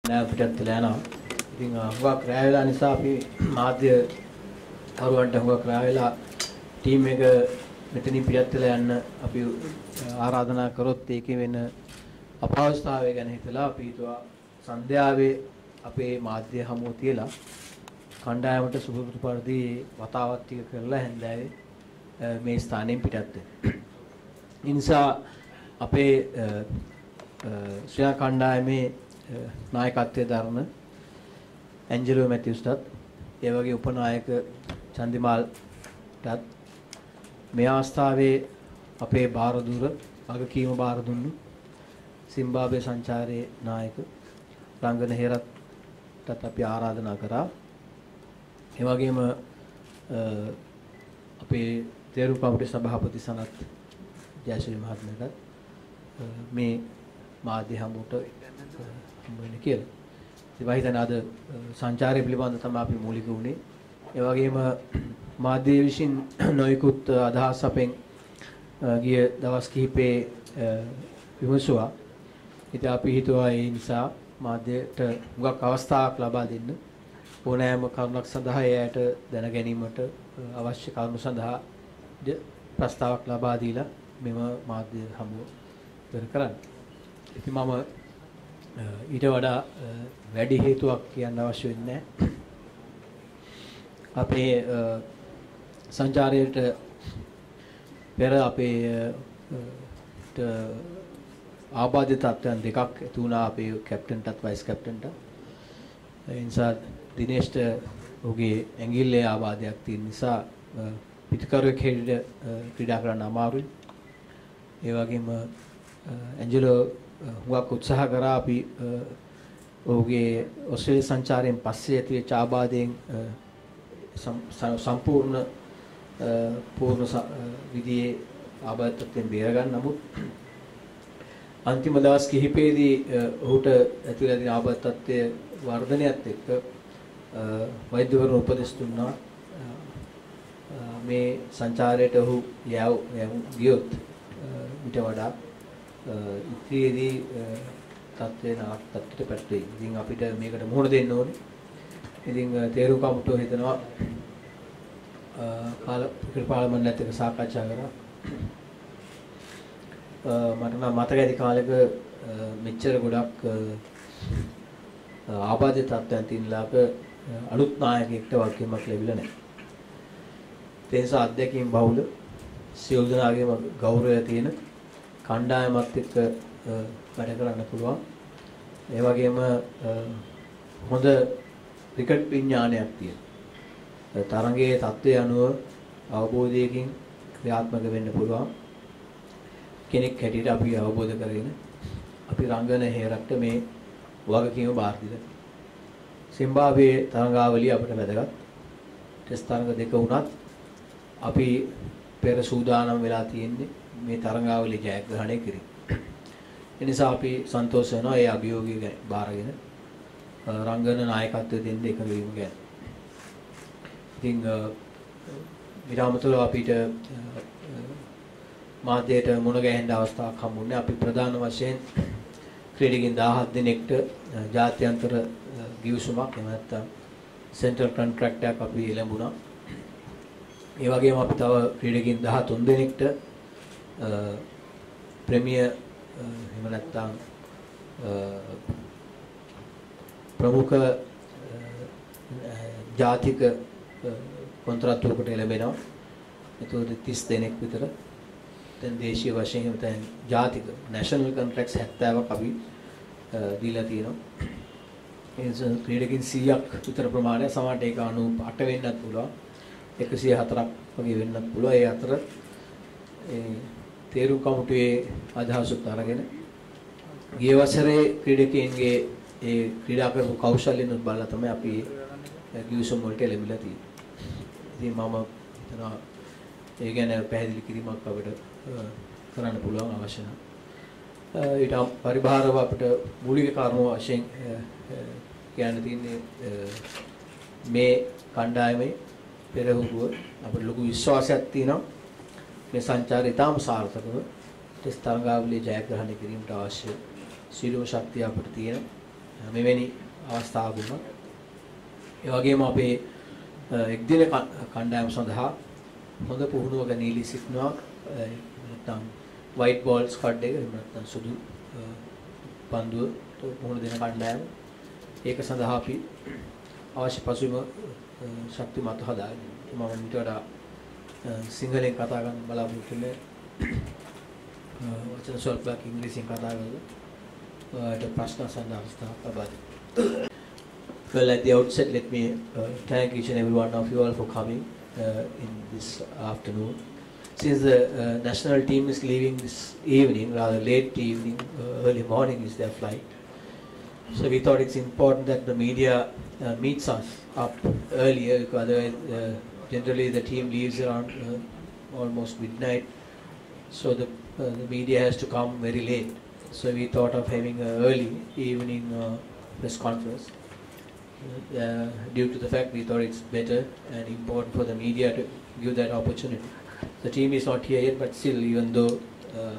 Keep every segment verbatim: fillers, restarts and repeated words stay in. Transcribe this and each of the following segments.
කණ්ඩායම පිටත් වෙලා යනවා. ඉතින් හුඟක් රැ වෙලා නිසා අපි මාධ්‍ය කරුවන්ට හුඟක් රැ වෙලා ටීම් එක මෙතනින් පිටත් වෙලා යන්න අපි ආරාධනා කරොත් ඒකේ වෙන අපහසුතාවය ගැන හිතලා අපි හිතුවා සන්ධ්‍යාවේ අපේ මාධ්‍ය හමුව තියලා කණ්ඩායමට සුබපුරුදු පරිදි වතාවත් ටික කරලා හැන්දෑවේ මේ ස්ථානයෙන් පිටත් වෙන්න. ඒ නිසා අපේ ශ්‍රී කණ්ඩායමේ නායකත්වයේ දරන ඇන්ජලෝ මැතිව්ස්ටත් ඒ වගේ උපනායක චන්දිමාල්ටත් මේ අවස්ථාවේ අපේ බාරදුර වගකීම බාර දුන්නු සිම්බාබ්වේ සංචාරයේ නායක රංගන හේරත්ටත් අපි ආරාධනා කරා. ඒ වගේම අපේ තේරු කමිටුවේ සභාපති සනත් ජයශ්‍රී මහත්මයාට මේ මාධ්‍ය හමුවට හම්බ වෙන්න කියලා. ඉතින් මම හිතන්නේ අද සංචාරය පිළිබඳව තමයි අපි මූලික වුණේ. ඒ වගේම මාධ්‍ය විසින් නොයෙකුත් අදහස් අපෙන් ගිය දවස් කිහිපේ විමසුවා. ඉතින් අපි හිතුවා ඒ නිසා මාධ්‍යයට හුඟක් අවස්ථාවක් ලබා දෙන්න ඕනෑම කරුණක් සඳහා එයට දැන ගැනීමට අවශ්‍ය කරුණු සඳහා ප්‍රස්තාවක් ලබා දීලා මෙම මාධ්‍ය හමුව ඉවර කරන්න. ඉතින් මම ඊට වඩා වැඩි හේතුවක් කියන්න අවශ්‍ය වෙන්නේ නැහැ. අපේ සංචාරයට පෙර අපේ ආබාධිත තත්ත්වයන් දෙකක් ඇති වුණා අපේ කැප්ටන්ටත් වයිස් කැප්ටන්ටත්. ඒ නිසා දිනේෂ්ට ඔහුගේ ඇඟිල්ලේ ආබාධයක් තියෙන නිසා පිටකරුවෙක් හැටියට ක්‍රීඩා කරන්න අමාරුයි. ඒ වගේම ඇන්ජලෝ හුඟක් උත්සාහ කරා අපි ඔහුගේ ඔස්ට්‍රේලියා සංචාරයෙන් පස්සේ ඇතිවෙච්ච ආබාධයෙන් සම්පූර්ණ පූර්ණ විදියේ ආබාධයෙන් බේර ගන්න. නමුත් අන්තිම දවස් කිහිපෙදී ඔහුට ඇතිවලා තියෙන ආබාධ තත්ත්වයේ වර්ධනයත් එක්ක වෛද්‍යවරුන් උපදෙස් දුන්නා මේ සංචාරයට ඔහු යව ගියොත් ඊට වඩා ඉතිරියේදී තත්ත්වේ නාට් තත්ත්වයට පැටලෙයි. ඉතින් අපිට මේකට මුහුණ දෙන්න ඕනේ. ඉතින් තේරු කමිටුව හිතනවා කාල ක්‍රිකට් පාර්ලිමේන්තුවත් එක්ක සාකච්ඡා කරා. මට නම් මතක ඇති කාලෙක මෙච්චර ගොඩක් ආබාධිත තත්ත්වයන් තියෙනලාක අලුත් නායකයෙක්ට වගකීමක් ලැබිලා නැහැ. ඒ නිසා අධ්‍යක්ෂකින් බහුල සියලු දෙනාගේම ගෞරවය තියෙන කණ්ඩායමත් එක්ක වැඩ කරන්න පුළුවන්. ඒ වගේම හොඳ ක්‍රිකට් විඥානයක් තියෙන. තරඟයේ තත්ත්වය අනුව අවබෝධයකින් ක්‍රියාත්මක වෙන්න පුළුවන් කෙනෙක් හැටියට අපි අවබෝධ කරගෙන අපි රංගන හේරක්ට මේ වගකීම බාර දීලා. සිම්බාබ්වේ තරඟාවලිය අපිට වැදගත්. ටෙස්ට් තරඟ දෙක වුණත් අපි පෙර සූදානම් වෙලා තියෙන්නේ මේ තරඟාවලිය ජයග්‍රහණය කිරීම. ඒ නිසා අපි සන්තෝෂ වෙනවා ඒ අභියෝගය බාරගෙන රංගන නායකත්වයේ දෙන්න එකඟ වීම ගැන. ඉතින් විරාමතුල අපිට මාධ්‍යයට මුණ ගැහෙන්න අවස්ථාවක් හම්බුනේ. අපි ප්‍රධාන වශයෙන් ක්‍රීඩකින් දහහක් දිනකට ජාත්‍යන්තර ගිවිසුමක් එහෙම නැත්නම් සෙන්ට්‍රල් කොන්ට්‍රැක්ට් එකක් අපි ලැබුණා. ඒ වගේම අපි තව ක්‍රීඩකින් දහතුන් දිනකට ප්‍රීමියර් එහෙම නැත්නම් ප්‍රමුඛ ජාතික කොන්ත්‍රාත්තුවකට ලැබෙනවා. ඒතකොට තිස් දෙනෙක් විතර දැන් දේශීය වශයෙන් එහෙම දැන් ජාතික නැෂනල් කොන්ට්‍රැක්ට්ස් හැත්තෑවක් අපි දීලා තියෙනවා. ඒ නිසා ක්‍රීඩකින් සීයක් විතර ප්‍රමාණය සමහරට ඒක අනූ අට වෙන්නත් පුළුවන්. එකසිය හතරක් වගේ වෙන්නත් පුළුවන්. ඒ අතර ඒ තේරුම් කමිටුවේ අදහසත් අරගෙන ගිය වසරේ ක්‍රීඩකයන්ගේ ඒ ක්‍රීඩා කරපු කෞශල්‍යනුත් බලලා තමයි අපි ගිවිසුම් වලට ලැබිලා තියෙන්නේ. ඉතින් මම හිතනවා ඒ ගැන පැහැදිලි කිරීමක් අපිට කරන්න පුළුවන් අවශ්‍ය නම්. ඊට පරිබාහිරව අපිට මූලික කාරණා වශයෙන් කියන්න තියෙන්නේ මේ කණ්ඩායමේ පෙරහුරුව අපිට ලොකු විශ්වාසයක් තියෙනවා මේ සංචාරය තාම සාර්ථකව ටෙස්ට් තරඟාවලිය ජයග්‍රහණය කිරීමට අවශ්‍ය සියලුම ශක්තිය අපිට තියෙනවා. මෙවැනි අවස්ථාවක වුණා. ඒ වගේම අපේ එක් දින කණ්ඩායම සඳහා හොඳ පුහුණුවක නිලී සිටිනවා. නැත්නම් white ball squad එක නැත්නම් සුදු පන්දුව පුහුණු දෙන කණ්ඩායම. ඒක සඳහා අපි අවශ්‍ය පසුබිම ශක්තිමත් හදාගෙන මම ඊට වඩා සිංහලෙන් කතා කරන්න බලාපොරොත්තු වෙන්නේ. වචන ස්වල්පයක් ඉංග්‍රීසියෙන් කතා කරලා ඒට ප්‍රශ්න අසන්න අවස්ථාවක් ලබා දෙන්න. Well, at the outset, let me uh, thank each and every one of you all for coming uh, in this afternoon. Since the uh, national team is leaving this evening, rather late evening, uh, early morning is their flight. So we thought it's important that the media uh, meets us up earlier, because otherwise uh, generally the team leaves around uh, almost midnight. So the, uh, the media has to come very late. So we thought of having an early evening uh, press conference. Uh, due to the fact we thought it's better and important for the media to give that opportunity. The team is not here yet, but still, even though uh,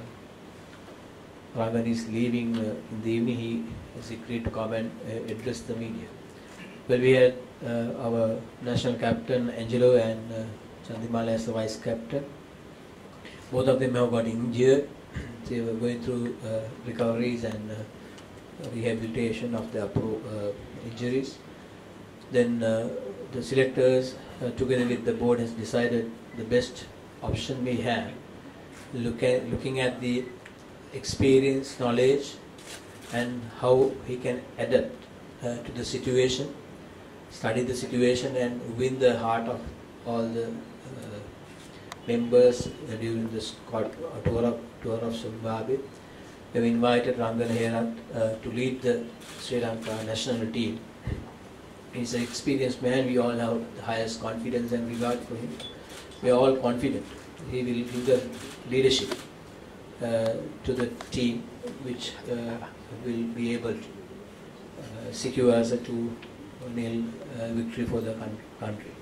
Rangan is leaving uh, in the evening, he has agreed to come and uh, address the media. Well, we had uh, our national captain Angelo and uh, Chandimala as the vice captain. Both of them have got injured. They were going through uh, recoveries and uh, rehabilitation of their pro, uh, injuries. Then uh, the selectors, uh, together with the board, has decided the best option we have, look at, looking at the experience, knowledge, and how he can adapt uh, to the situation, study the situation, and win the heart of all the uh, members uh, during the squad, uh, tour of tour of Zimbabwe. We have invited Rangan Herat uh, to lead the Sri Lanka national team. He's an experienced man. We all have the highest confidence and regard for him. We are all confident he will give the leadership uh, to the team, which uh, will be able to uh, secure us a two nil uh, victory for the country.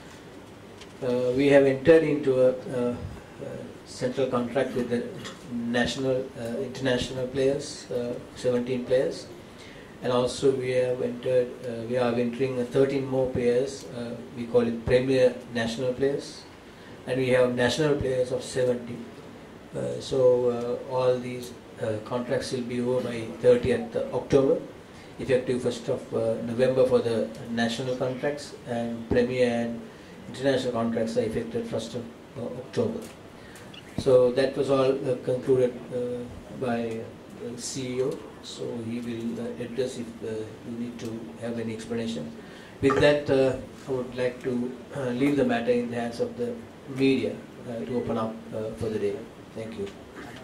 Uh, we have entered into a, a, a central contract with the national, uh, international players, uh, seventeen players. And also we have entered, uh, we are entering thirteen more players, uh, we call it Premier National Players, and we have national players of seventy. Uh, so uh, all these uh, contracts will be over by thirtieth October, effective first of uh, November for the national contracts, and Premier and international contracts are effective first of uh, October. So that was all uh, concluded uh, by the C E O. So he will uh, address if uh, you need to have any explanation. With that, uh, I would like to uh, leave the matter in the hands of the media uh, to open up uh, for the day. Thank you.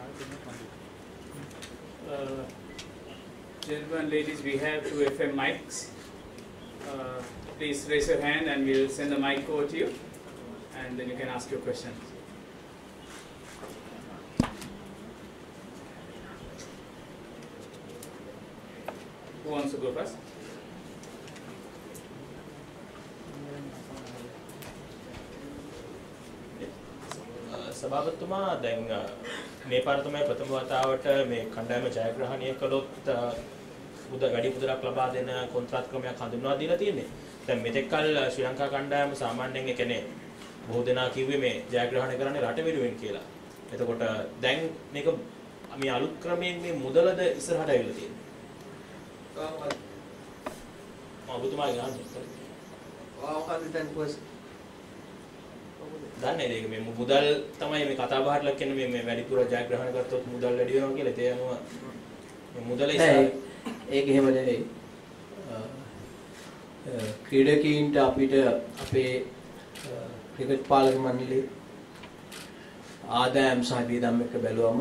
Uh, gentlemen and ladies, we have two F M mics. Uh, please raise your hand and we'll send the mic over to you, and then you can ask your questions. Who wants to go first? සභාපතිතුමා දැන් මේ පාර තමයි ප්‍රථම වතාවට මේ කණ්ඩායම ජයග්‍රහණය කළොත් උද වැඩි මුදලක් ලබා දෙන කොන්ත්‍රාත් ක්‍රමයක් හඳුන්වා දීලා තියෙන්නේ. දැන් මෙතෙක් කල ශ්‍රී ලංකා කණ්ඩායම සාමාන්‍යයෙන් ඒ කියන්නේ බොහෝ දෙනා කිව්වේ මේ ජයග්‍රහණය කරන්නේ රට වෙනුවෙන් කියලා. එතකොට දැන් මේක මේ අලුත් ක්‍රමයෙන් මේ මුදලද ඉස්සරහට ඇවිල්ලා තියෙන්නේ. ඔබතුමා ගාන්නේ. ඔව් දැන් කොහොමද? දන්නේ නැහැ මේ මුදල් තමයි මේ කතා බහට ලක් කියන්නේ මේ වැඩිපුර ජයග්‍රහණ කරතොත් මුදල් වැඩි වෙනවා කියලා. ඒ අනුව මේ මුදල ඉස්සරහ ඒක එහෙම නෙවෙයි. ක්‍රීඩකීන්ට අපිට අපේ ක්‍රිකට් පාලක මණ්ඩලයේ ආදායම් සහ වියදම් එක බැලුවම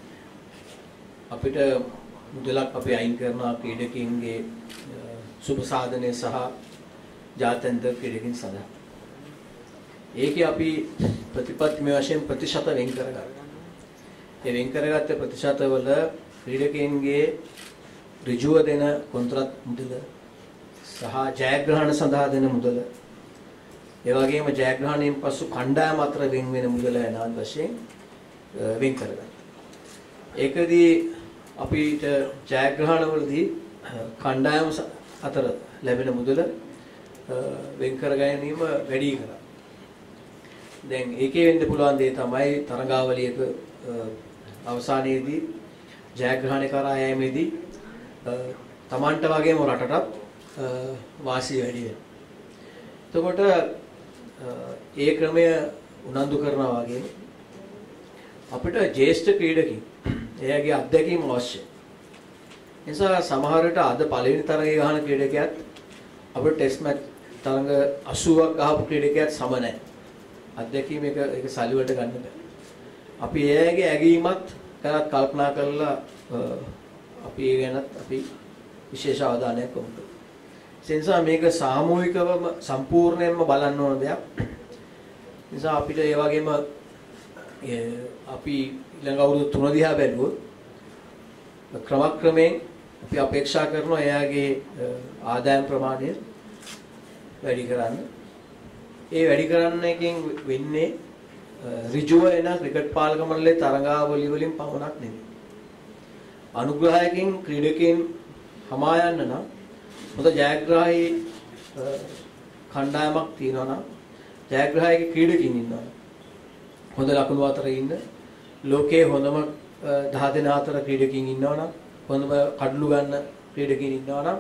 අපිට මුදලක් අපි අයින් කරනවා ක්‍රීඩකීන්ගේ සුබ සාධනය සහ ජාත්‍යන්තර ක්‍රීඩකීන් සඳහා. ඒකේ අපි ප්‍රතිපත්තිමය වශයෙන් ප්‍රතිශත වෙන් කරගන්නවා. ඒ වෙන් කරගත්ත ප්‍රතිශතවල ක්‍රීඩකයන්ගේ ඍජුව දෙන කොන්ත්‍රාත් මුදල සහ ජයග්‍රහණ සඳහා දෙන මුදල, ඒ වගේම ජයග්‍රහණයෙන් පසු කණ්ඩායම අතර වෙන් වෙන මුදල යනාත් වශයෙන් වෙන් කරගන්නවා. ඒකදී අපිට ජයග්‍රහණවලදී කණ්ඩායම අතර ලැබෙන මුදල වෙන් කර ගැනීම වැඩි කරා. දැන් ඒකේ වෙන්න පුළුවන් දේ තමයි තරඟාවලියක අවසානයේදී ජයග්‍රහණය කරා යෑමේදී තමන්ට වගේම රටටත් වාසිය වැඩි වෙනවා. එතකොට ඒ ක්‍රමය උනන්දු කරනවා වගේම අපිට ජ්‍යෙෂ්ඨ ක්‍රීඩකින් එයාගේ අත්දැකීම අවශ්‍යයි. ඒ නිසා සමහර විට අද පළවෙනි තරගයේ ගහන ක්‍රීඩකයාත් අපිට ටෙස්ට් මැච් තරඟ අසූවක් ගහපු ක්‍රීඩකයාත් සම නැහැ. අත්දැකීම එක එක සල්ලි වලට ගන්න බෑ. අපි එයාගේ ඇගීමත් කරත් කල්පනා කරලා අපි ඒ ගැනත් අපි විශේෂ අවධානයක් යොමු කරමු. ඒ නිසා මේක සාමූහිකවම සම්පූර්ණයෙන්ම බලන්න ඕන දෙයක්. නිසා අපිට ඒ වගේම අපි ඊළඟ අවුරුදු තුන දිහා බැලුවොත් ක්‍රමක්‍රමයෙන් අපි අපේක්ෂා කරනවා එයාගේ ආදායම් ප්‍රමාණය වැඩි කරන්න. ඒ වැඩි කරන්න එකෙන් වෙන්නේ ඍජුව එන ක්‍රිකට් පාලක මණ්ඩලයේ තරඟාවලිය වලින් පමණක් නෙවෙයි. අනුග්‍රහයකින් ක්‍රීඩකයන් හමා යන්න නම් හොඳ ජයග්‍රාහී කණ්ඩායමක් තියෙනවා නම් ජයග්‍රාහී ක්‍රීඩකින් ඉන්නවා. හොඳ ලකුණු අතර ඉන්න ලෝකයේ හොඳම දහ දෙනා අතර ක්‍රීඩකින් ඉන්නවා නම් හොඳම කඩළු ගන්න ක්‍රීඩකින් ඉන්නවා නම්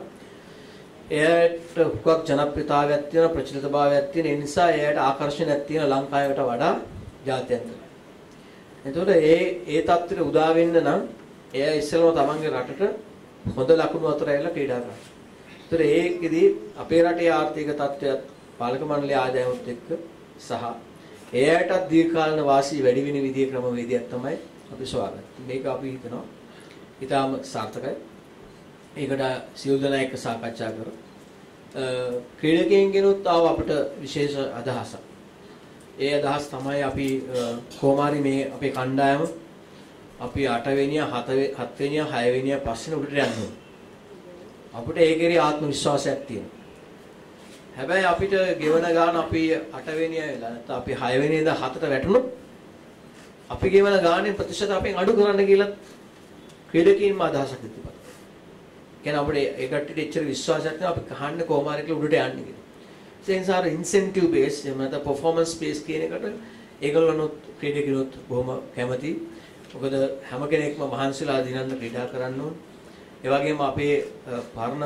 එයාට හුඟක් ජනප්‍රියතාවයක් තියෙන ප්‍රචලිතභාවයක් තියෙන ඒ නිසා එයාට ආකර්ෂණයක් තියෙන ලංකාවට වඩා ජාත්‍යන්තරයි. එතකොට ඒ ඒ தත්ත්වෙට උදා වෙන්න නම් එයා ඉස්සෙල්ලාම තමන්ගේ රටට හොඳ ලකුණු අතර ඇවිල්ලා ක්‍රීඩා කරනවා. ඒතර ඒකෙදී අපේ රටේ ආර්ථික තත්ත්වයක් පාලක මණ්ඩලයේ ආදායමත් එක්ක සහ එයාටත් දීර්ඝකාලීන වාසිය වැඩි වෙන විදිහේ ක්‍රමවේදයක් තමයි අපි සොයාගත්තේ. මේක අපි හිතනවා ඊටාම සාර්ථකයි. ඒකට සියලු දෙනා එක්ක සාකච්ඡා කරමු. ක්‍රීඩකයන්ගෙනුත් ආව අපිට විශේෂ අදහසක්. ඒ අදහස් තමයි අපි කොමාරි මේ අපේ කණ්ඩායම අපි අට වෙනිය හත වෙනිය හය වෙනිය පස්සේ උඩට යනවා. අපිට ඒකේ ආත්ම විශ්වාසයක් තියෙනවා. හැබැයි අපිට ගෙවන ගාන අපි අට වෙනිය වෙලා නැත්නම් අපි හය වෙනිය ඉඳන් හතට වැටුණොත් අපි ගෙවන ගානේ ප්‍රතිශත අපෙන් අඩු කරන්න කියලා ක්‍රීඩකීන්ම අදහසක් තිබුණා. කියන්නේ අපිට ඒකට එච්චර විශ්වාසයක් නැහැ අපි කහන්න කොහොම හරි කියලා උඩට යන්නේ කියලා. ඒ නිසා ඉන්සෙන්ටිව් බේස් එහෙම නැත්නම් පර්ෆෝමන්ස් බේස් කියන එකට ඒගොල්ලොනුත් ක්‍රීඩකීනුත් බොහොම කැමතියි. මොකද හැම කෙනෙක්ම මහන්සිලා දිනන්න ක්‍රීඩා කරන්න ඕන. ඒ වගේම අපේ පරණ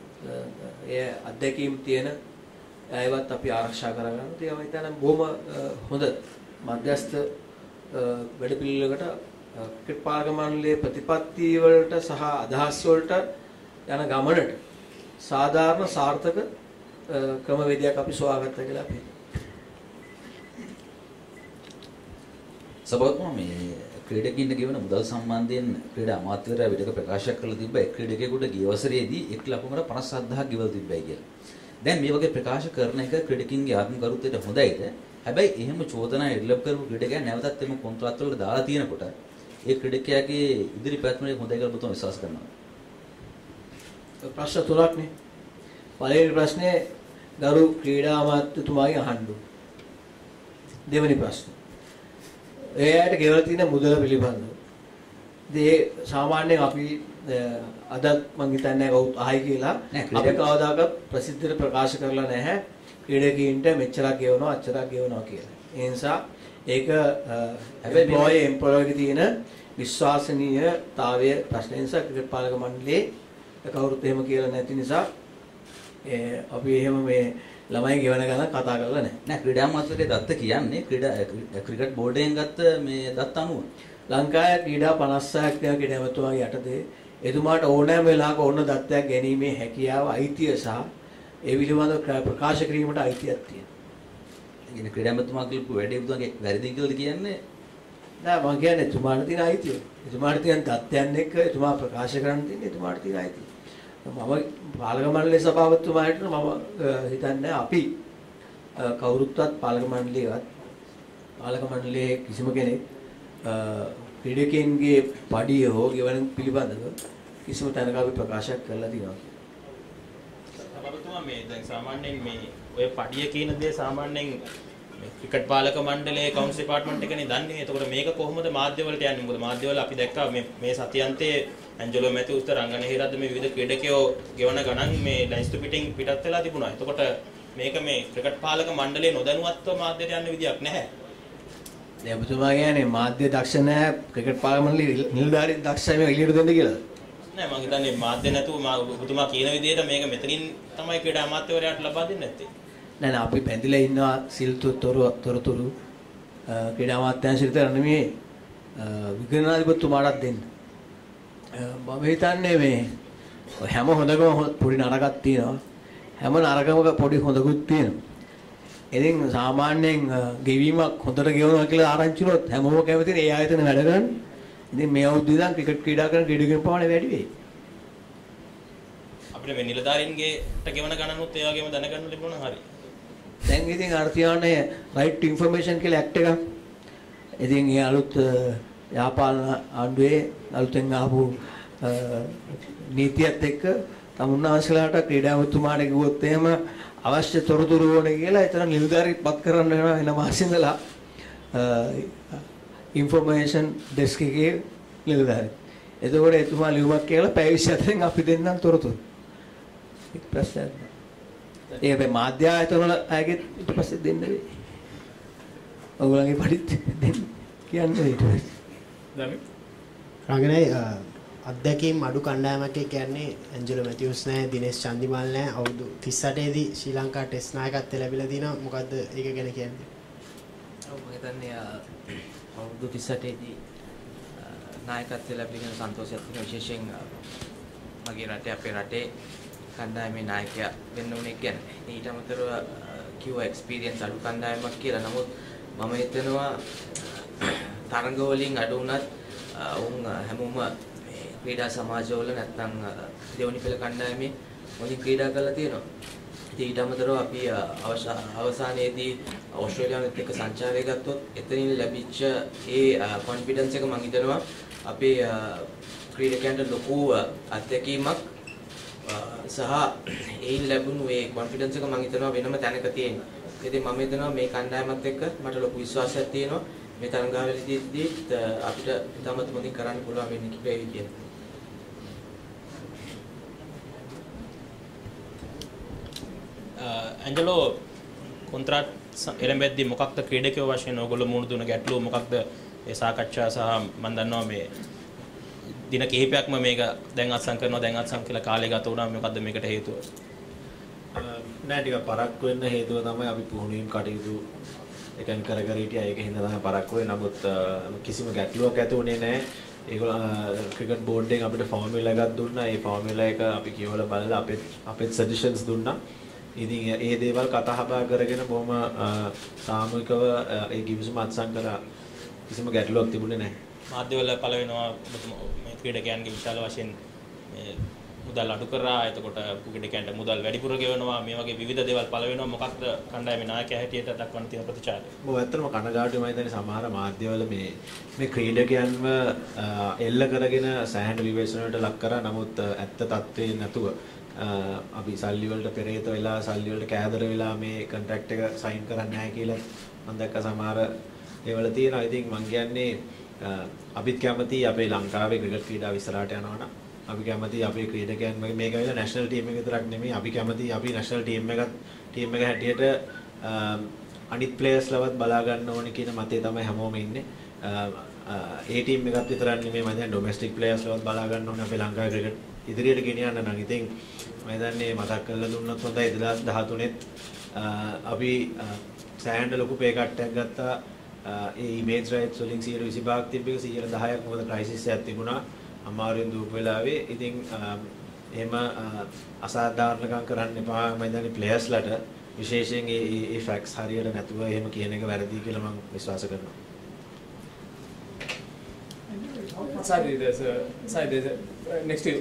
ඒ අත්දැකීම් තියෙන අයවත් අපි ආරක්ෂා කරගන්න. ඒ වගේ තමයි බොහොම හොඳ මධ්‍යස්ථ වැඩපිළිවෙලකට ක්‍රිකට් පාලක මණ්ඩලයේ ප්‍රතිපත්ති වලට සහ අදහස් වලට යන ගමනට සාධාරණ සාර්ථක ක්‍රමවේදයක් අපි සොයාගත්තා කියලා අපි සබත්ම මේ ක්‍රීඩකින්ට ගෙවන මුදල් සම්බන්ධයෙන් ක්‍රීඩා අමාත්‍යවරයා විදක ප්‍රකාශයක් කරලා තිබ්බා එක් ක්‍රීඩකයෙකුට ගිය වසරේදී එක් ලකුණකට පනස් හත්දාහක් ගෙවලා තිබ්බයි කියලා. දැන් මේ වගේ ප්‍රකාශ කරන එක ක්‍රීඩකින්ගේ ආත්මකරුත්වයට හොඳයිද? හැබැයි එහෙම චෝදනා එල්ලප් කරපු ක්‍රීඩකයා නැවතත් එම කොන්ත්‍රාත් වලට දාලා තියෙනකොට ඒ ක්‍රීඩකයාගේ ඉදිරි පැවැත්ම හොඳයි කියලා ඔබතුමා විශ්වාස කරනවා. ප්‍රශ්න තුනක් නේ. පළවෙනි ප්‍රශ්නේ ගරු ක්‍රීඩා අමාත්‍යතුමාගෙන් අහන්න. දෙවෙනි ප්‍රශ්නේ එයාට ගෙවලා තියෙන මුදල පිළිබඳව. ඒ සාමාන්‍යයෙන් අපි අදත් මම හිතන්නේ කවුත් අහයි කියලා අපි කවදාකවත් ප්‍රසිද්ධියට ප්‍රකාශ කරලා නැහැ ක්‍රීඩකීන්ට මෙච්චරක් ගෙවනවා අච්චරක් ගෙවනවා කියලා. ඒ නිසා ඒක හැබැයි employee employer තියෙන විශ්වාසනීයතාවය ප්‍රශ්න නිසා ක්‍රිකට් පාලක මණ්ඩලයේ කවුරුත් එහෙම කියලා නැති නිසා අපි එහෙම මේ ළමයි ගෙවන ගණන් කතා කරලා නැහැ. නෑ ක්‍රීඩා අමාත්‍යවරයා දත්ත කියන්නේ ක්‍රීඩා ක්‍රිකට් බෝඩයෙන් ගත්ත මේ දත්ත අනුව ලංකාවේ ක්‍රීඩා පනස්සයක් තියෙන ක්‍රීඩාමතුමාගේ යටතේ එතුමාට ඕනෑම වෙලාවක ඕන දත්තයක් ගැනීමේ හැකියාව අයිතිය සහ ඒ පිළිබඳව ප්‍රකාශ කිරීමට අයිතියක් තියෙනවා. ඉතින් ක්‍රීඩාමතුමා කියපු වැඩේ බුදුන්ගේ වැරදි කියලාද කියන්නේ? නෑ මම කියන්නේ එතුමාට තියෙන අයිතිය. එතුමාට තියෙන දත්තයන් එක්ක එතුමා ප්‍රකාශ කරන්න තියෙන්නේ එතුමාට තියෙන අයිතිය. මම පාලක මණ්ඩලයේ සභාපතිතුමාට මම හිතන්නේ අපි කවුරුත්වත් පාලක මණ්ඩලයේවත් පාලක මණ්ඩලයේ කිසිම කෙනෙක් ක්‍රීඩකයන්ගේ පඩිය හෝ ගෙවන පිළිබඳව කිසිම තැනක අපි ප්‍රකාශයක් කරලා තියෙනවා. සභාපතිතුමා මේ දැන් සාමාන්‍යයෙන් මේ ඔය පඩිය කියන දේ සාමාන්‍යයෙන් මේ ක්‍රිකට් පාලක මණ්ඩලයේ කවුන්ස් ඩිපාර්ට්මන්ට් එකනේ දන්නේ. එතකොට මේක කොහොමද මාධ්‍ය වලට යන්නේ? මොකද මාධ්‍ය වල අපි දැක්කා මේ මේ සතියන්තයේ ඇන්ජලෝ මැතිව්ස්ට රංගන හේරද්ද මේ විවිධ ක්‍රීඩකයෝ ගෙවන ගණන් මේ ලැයිස්තු පිටින් පිටත් වෙලා තිබුණා. එතකොට මේක මේ ක්‍රිකට් පාලක මණ්ඩලයේ නොදැනුවත්ව මාධ්‍යයට යන්න විදියක් නැහැ. දැන් ඔබතුමා කියන්නේ මාධ්‍ය දක්ෂ නැහැ ක්‍රිකට් පාලක මණ්ඩලයේ නිලධාරීන් දක්ෂයි මේක එළියට දෙන්න කියලා. නෑ මම හිතන්නේ මාධ්‍ය නැතුව මා ඔබතුමා කියන විදිහට මේක මෙතනින් තමයි ක්‍රීඩා අමාත්‍යවරයාට ලබා දෙන්නේ නැත්තේ. නෑ නෑ අපි බැඳිලා ඉන්නවා සිල්තොරතුරු තොරතුරු ක්‍රීඩා අමාත්‍යාංශය විතර නෙමෙයි විගණනාධිපතිතුමාටත් දෙන්න. මම හිතන්නේ මේ හැම හොඳකම පොඩි නරකක් තියෙනවා. හැම නරකමක පොඩි හොඳකුත් තියෙනවා. ඉතින් සාමාන්‍යයෙන් ගෙවීමක් හොඳට ගෙවනවා කියලා ආරංචි වුණොත් හැමෝම කැමතිනේ ඒ ආයතන වැඩ ගන්න. ඉතින් මේ අවුරුද්ද ඉඳන් ක්‍රිකට් ක්‍රීඩා කරන ක්‍රීඩකයන් ප්‍රමාණය වැඩි වෙයි. අපිට මේ නිලධාරීන්ගේට ගෙවන ගණනුත් ඒ වගේම දැනගන්න ලැබුණා හරි. දැන් ඉතින් අර තියන්නේ රයිට් ටු ඉන්ෆර්මේෂන් කියලා ඇක්ට් එකක්. ඉතින් ඒ අලුත් යාපාලන ආණ්ඩුවේ අලුතෙන් ආපු නීතියත් එක්ක තමුන්නාන්සලාට ක්‍රීඩාවතුමාට කිව්වොත් එහෙම අවශ්‍ය තොරතුරු ඕනේ කියලා එතන නිලධාරීපත් කරන්න වෙනවා එන මාසින්දලා ඉන්ෆර්මේෂන් ඩෙස්ක් එකේ නිලධාරී. එතකොට එතුමා ලියුමක් කියලා පැය විසිහතරෙන් අපි දෙන්නම් තොරතුරු. ඒක ප්‍රශ්නයක් නෑ. ඒ මේ මාධ්‍ය ආයතන වල අයගෙත් ඊට පස්සේ දෙන්න වෙයි. ඔයගොල්ලන්ගේ පරිත් දෙන්න කියන්නේ ඊට පස්සේ. දමි. රංගනයි අත්දැකීම් අඩු කණ්ඩායමක් කියන්නේ ඇන්ජලෝ මැතිව්ස් නැහැ, දිනේෂ් චන්දිමාල් නැහැ. අවුරුදු තිස් අටේ දී ශ්‍රී ලංකා ටෙස්ට් නායකත්වය ලැබිලා තිනවා. මොකද්ද ඒක ගැන කියන්නේ? ඔව් මම හිතන්නේ අවුරුදු තිස් අටේ දී නායකත්වය ලැබීගෙන සන්තෝෂයක් තියෙනවා. විශේෂයෙන් මගේ රටේ අපේ රටේ කණ්ඩායමේ නායකයා වෙන්න උනේ කියන්නේ. ඊට අමතරව කිව්ව එක්ස්පීරියන්ස් අඩු කණ්ඩායමක් කියලා. නමුත් මම හිතනවා තරඟ වලින් අඩු වුණත් උන් හැමෝම ක්‍රීඩා සමාජවල නැත්නම් දෙවනි පෙළ කණ්ඩායමේ මොනින් ක්‍රීඩා කරලා තියෙනවා. ඊට අමතරව අපි අවසානයේදී ඕස්ට්‍රේලියාවත් එක්ක සංචාරය ගත්තොත් එතනින් ලැබිච්ච ඒ කොන්ෆිඩන්ස් එක මම හිතනවා අපේ ක්‍රීඩකයන්ට ලොකු අත්දැකීමක් සහ ඒයින් ලැබුණු ඒ කොන්ෆිඩන්ස් එක මම හිතනවා වෙනම තැනක තියෙනවා. ඉතින් මම හිතනවා මේ කණ්ඩායමත් එක්ක මට ලොකු විශ්වාසයක් තියෙනවා. මේ තරඟාවලියේදී අපිට ඉතාමත් හොඳින් කරන්න පුළුවන් වෙන්නේ කිව්වේ කියන. ඇන්ජලෝ කොන්ත්‍රාත් එළඹෙද්දී මොකක්ද ක්‍රීඩකයෝ වශයෙන් ඔයගොල්ලෝ මුහුණ දුන ගැටලුව මොකක්ද ඒ සාකච්ඡා සහ මම දන්නවා මේ දින කිහිපයක්ම මේක දැන් අත්සන් කරනවා දැන් අත්සන් කියලා කාලය ගත වුණා. මොකද්ද මේකට හේතුව? නෑ ටික පරක්කු වෙන්න හේතුව තමයි අපි පුහුණුවීම් කටයුතු එකෙන් කර කර හිටියා. ඒක හින්දා තමයි පරක්කු වෙන්නේ. නමුත් කිසිම ගැටලුවක් ඇති වුණේ නෑ. ඒගොල්ලෝ ක්‍රිකට් බෝඩ් එකෙන් අපිට ෆෝමියුලා එකක් දුන්නා. ඒ ෆෝමියුලා එක අපි කියවලා බලලා අපේ අපේ සජෙෂන්ස් දුන්නා. ඉතින් ඒ දේවල් කතා බහ කරගෙන බොහොම සාමූහිකව ඒ කිවිසුම අත්සන් කරා. කිසිම ගැටලුවක් තිබුණේ නැහැ. මාධ්‍යවල පළ වෙනවා මේ ක්‍රීඩකයන්ගේ විශාල වශයෙන් මේ මුදල් අඩු කරා. එතකොට ක්‍රීඩකයන්ට මුදල් වැඩිපුර ගෙවනවා. මේ වගේ විවිධ දේවල් පළ වෙනවා. මොකක්ද කණ්ඩායමේ නායකයා හැටියට දක්වන්න තියෙන ප්‍රතිචාරය? ඔව් ඇත්තටම කනගාටුයි මම හිතන්නේ සමහර මාධ්‍යවල මේ මේ ක්‍රීඩකයන්ව එල්ල කරගෙන සෑහෙන විවේචනවලට ලක් කරා. නමුත් ඇත්ත තත්ත්වේ නැතුව අපි සල්ලි වලට පෙරේත වෙලා සල්ලි වලට කෑදර වෙලා මේ කොන්ට්‍රැක්ට් එක සයින් කරන්නේ නැහැ කියලා මම දැක්ක සමහර ඒවල තියෙනවා. ඉතින් මම කියන්නේ අපිත් කැමති අපේ ලංකාවේ ක්‍රිකට් ක්‍රීඩාව ඉස්සරහට යනවා නම් අපි කැමති අපේ ක්‍රීඩකයන් මේක ඇවිල්ලා නැෂනල් ටීම් එක විතරක් නෙමෙයි අපි කැමති අපි නැෂනල් ටීම් එකත් ටීම් එක හැටියට අනිත් ප්ලේයර්ස්ලවත් බලා ගන්න ඕනේ කියන මතේ තමයි හැමෝම ඉන්නේ. ඒ ටීම් එකත් විතරක් නෙමෙයි මම දැන් ඩොමෙස්ටික් ප්ලේයර්ස්ලවත් බලා ගන්න ඕනේ අපේ ලංකාවේ ක්‍රිකට් ඉදිරියට ගෙනියන්න නම්. ඉතින් මම දන්නේ මතක් කරලා දුන්නොත් හොඳයි දෙදාස් දහතුනේ අපි සෑහෙන ලොකු පේ කට්ටයක් ගත්තා. ඒ ඉමේජ් රයිට්ස් වලින් සියයට විසිපහක් තිබ්බ එක සියයට දහයක් මොකද ක්‍රයිසිස් එකක් තිබුණා අමාරුවෙන් දූප වෙලාවේ. ඉතින් එහෙම අසාධාරණකම් කරන්න එපා. මම දන්නේ ප්ලේයර්ස්ලට විශේෂයෙන් ඒ ඒ ෆැක්ට්ස් හරියට නැතුව එහෙම කියන එක වැරදි කියලා මම විශ්වාස කරනවා. Sorry, there's a sorry, there's a uh, next to you.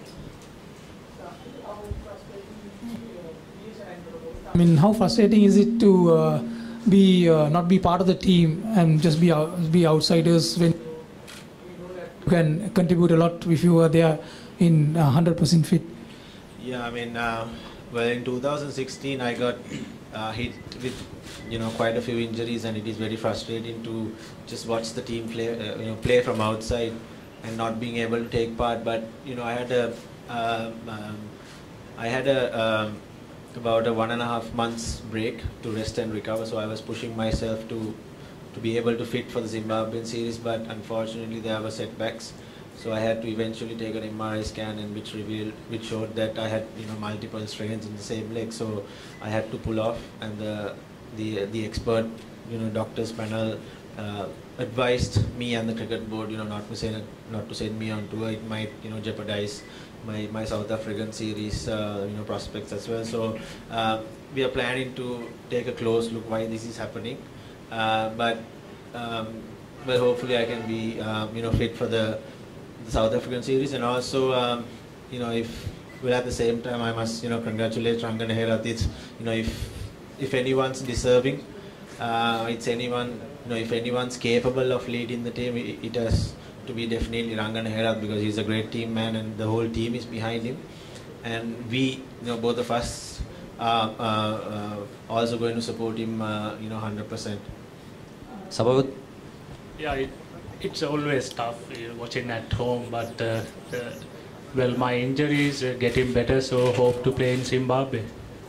I mean, how frustrating is it to uh, be uh, not be part of the team and just be out, be outsiders when you can contribute a lot if you are there in uh, one hundred percent fit? Yeah, I mean, uh, well, in two thousand sixteen, I got uh, hit with you know quite a few injuries, and it is very frustrating to just watch the team play, uh, you know, play from outside and not being able to take part. But you know, I had a um, um, I had a um, about a one and a half months break to rest and recover. So I was pushing myself to to be able to fit for the Zimbabwean series, but unfortunately there were setbacks. So I had to eventually take an M R I scan, and which revealed, which showed that I had you know multiple strains in the same leg. So I had to pull off, and the the the expert you know doctors panel uh, advised me and the cricket board you know not to send not to send me on tour. It might you know jeopardize my my South African series uh, you know prospects as well. So uh, we are planning to take a close look why this is happening, uh, but um, well hopefully I can be um, you know fit for the the South African series. And also um, you know if well at the same time I must you know congratulate Rangana Herath. It's you know if if anyone's deserving, uh, it's anyone you know if anyone's capable of leading the team, it, it has to be definitely Rangana Herath, because he's a great team man and the whole team is behind him, and we you know both of us are uh, uh, also going to support him uh, you know one hundred percent. Sabavat. Yeah, it, it's always tough uh, watching at home, but uh, uh, well, my injury is uh, getting better, so hope to play in Zimbabwe.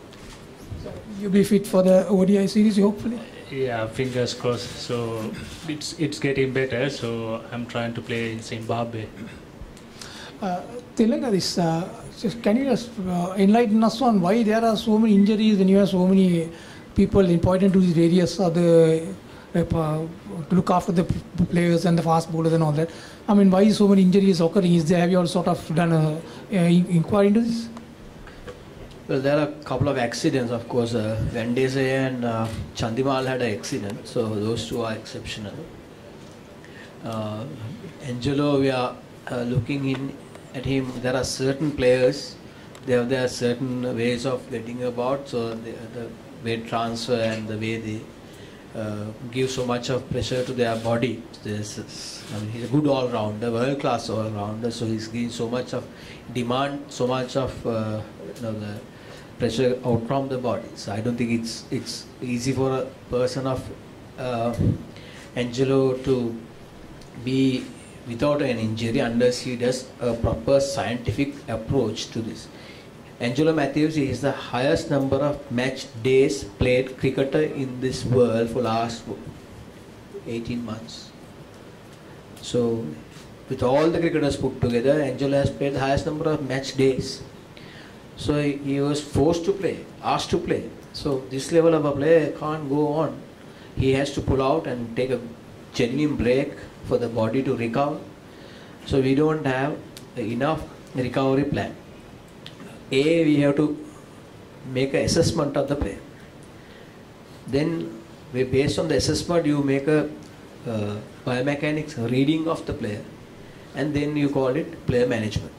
You'll be fit for the O D I series, hopefully. Yeah, fingers crossed. So it's it's getting better, so I'm trying to play in Zimbabwe. Uh, Tilanga, this, uh, just can you just uh, enlighten us on why there are so many injuries when you have so many people important to these various other uh, to look after the players and the fast bowlers and all that? I mean, why so many injuries occurring? Is there, have you all sort of done a, a inquiry into this? Well, there are a couple of accidents, of course. Uh, Vendese and uh, Chandimal had an accident, so those two are exceptional. Uh, Angelo, we are uh, looking in at him. There are certain players, there, there are certain ways of getting about, so the, the weight transfer and the way they uh, give so much of pressure to their body. There's, I mean, he's a good all-rounder, world-class all-rounder, so he's giving so much of demand, so much of uh, you know, the pressure out from the body. So I don't think it's it's easy for a person of uh, Angelo to be without an injury unless he does a proper scientific approach to this. Angelo Matthews is the highest number of match days played cricketer in this world for last eighteen months. So with all the cricketers put together, Angelo has played the highest number of match days. So he, he was forced to play, asked to play. So this level of a player can't go on. He has to pull out and take a genuine break for the body to recover. So we don't have enough recovery plan. A, we have to make an assessment of the player. Then we, based on the assessment, you make a uh, biomechanics reading of the player, and then you call it player management.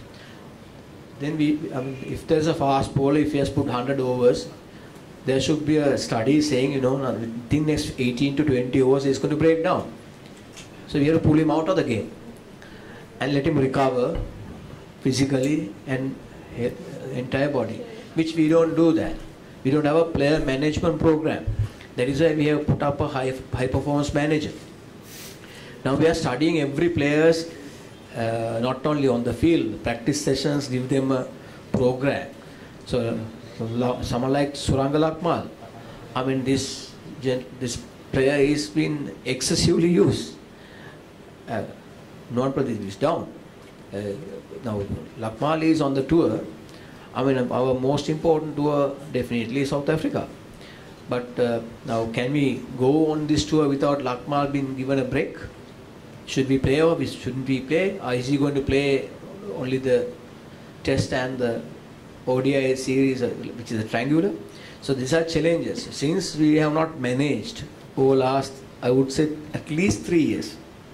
Then we, I mean, if there's a fast bowler, if he has put one hundred overs, there should be a study saying, you know, within next eighteen to twenty overs, he's going to break down. So we have to pull him out of the game and let him recover physically and entire body, which we don't do that. We don't have a player management program. That is why we have put up a high, high performance manager. Now we are studying every player's Uh, not only on the field, practice sessions, give them a program. So, uh, someone like Suranga Lakmal, I mean, this this player is been excessively used. Uh, Non-Pradeep is down. Uh, now, Lakmal is on the tour. I mean, our most important tour definitely is South Africa. But uh, now, can we go on this tour without Lakmal being given a break? Should we play or shouldn't we play? Or is he going to play only the test and the O D I series, which is a triangular? So these are challenges. Since we have not managed over last, I would say, at least three years.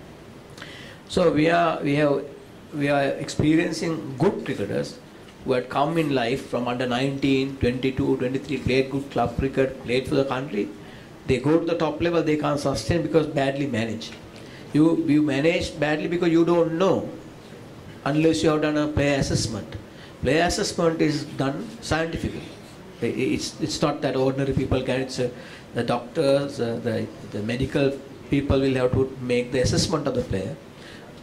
So we are we have we are experiencing good cricketers who had come in life from under nineteen, twenty-two, twenty-three, played good club cricket, played for the country. They go to the top level, they can't sustain because badly managed. You, you manage badly because you don't know unless you have done a player assessment. Player assessment is done scientifically. It's, it's not that ordinary people can. It's uh, the doctors, uh, the, the medical people will have to make the assessment of the player.